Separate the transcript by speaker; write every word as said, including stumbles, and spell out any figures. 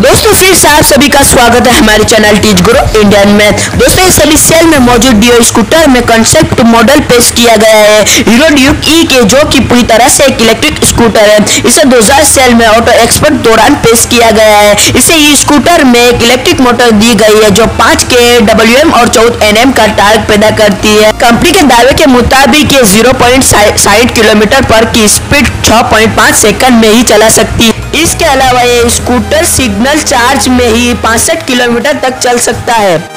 Speaker 1: दोस्तों फिर से आप सभी का स्वागत है हमारे चैनल टीच गुरु इंडियन में। दोस्तों इस सभी सेल में मौजूद डियो स्कूटर में कंसेप्ट मॉडल पेश किया गया है हीरो ड्यूक ई के, जो कि पूरी तरह से एक इलेक्ट्रिक स्कूटर है। इसे दो हज़ार सेल में ऑटो एक्सपो दौरान पेश किया गया है। इसे ई स्कूटर में एक इलेक्ट्रिक मोटर दी गई है जो पाँच के डब्ल्यू एम और चौदह एन एम का टार्क पैदा करती है। कंपनी के दावे के मुताबिक ये जीरो पॉइंट साठ किलोमीटर पर की स्पीड छह पॉइंट पाँच सेकंड में ही चला सकती है। इसके अलावा ये स्कूटर सिग्नल चार्ज में ही पैंसठ किलोमीटर तक चल सकता है।